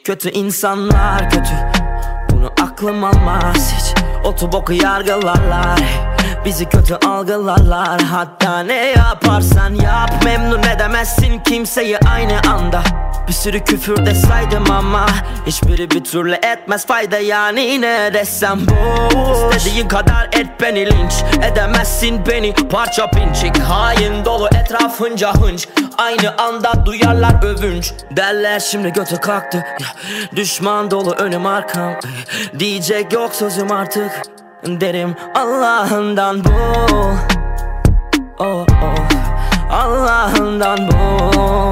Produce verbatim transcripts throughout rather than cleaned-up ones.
Kötü insanlar kötü, bunu aklım almaz hiç. Otu boku yargılarlar, bizi kötü algılarlar. Hatta ne yaparsan yap memnun edemezsin kimseyi aynı anda. Bir sürü küfür de saydım ama hiçbiri bir türlü etmez fayda, yani ne desem boş. İstediğin kadar et beni, linç edemezsin beni parça pinçik. Hain dolu etrafınca hınç, aynı anda duyarlar övünç. Derler şimdi götü kalktı, düşman dolu önüm arkam. Diyecek yok sözüm artık, derim Allah'ından bu. Oh, oh. Allah'ından bu.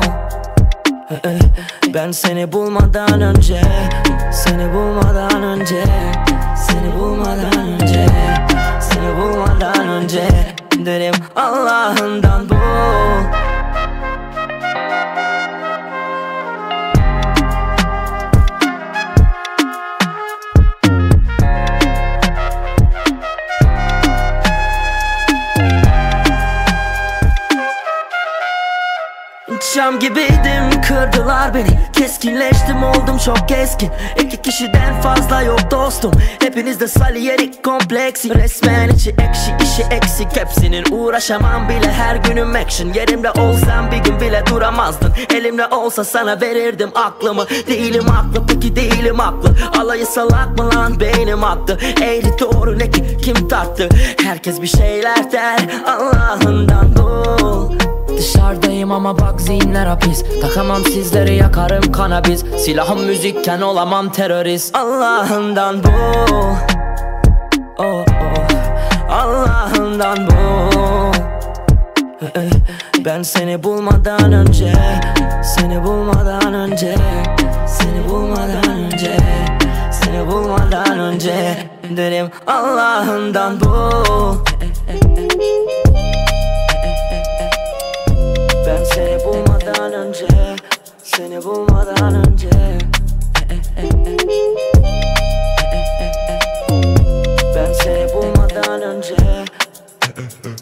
Ben seni bulmadan önce, seni bulmadan önce, seni bulmadan önce, seni bulmadan önce, derim Allah'ından bu. Şam gibiydim, kırdılar beni. Keskinleştim, oldum çok keskin. İki kişiden fazla yok dostum. Hepinizde saliyerik kompleksi. Resmen içi ekşi, işi eksik. Hepsinin uğraşamam bile, her günüm action. Yerimde olsam bir gün bile duramazdın. Elimde olsa sana verirdim aklımı. Değilim haklı, peki değilim haklı. Alayı salak mı lan, beynim aktı. Eğri doğru ne ki, kim tarttı? Herkes bir şeyler der, Allah'ından bul. Dışarıdayım ama bak zihinler hapis. Takamam sizleri, yakarım kanabis. Silahım müzikken olamam terörist. Allah'ından bu. Oh, oh. Allah'ından bu. Ben seni bulmadan önce, seni bulmadan önce, seni bulmadan önce, seni bulmadan önce, derim Allah'ından bu. Ben seni bulmadan önce, seni bulmadan önce, ben seni bulmadan önce.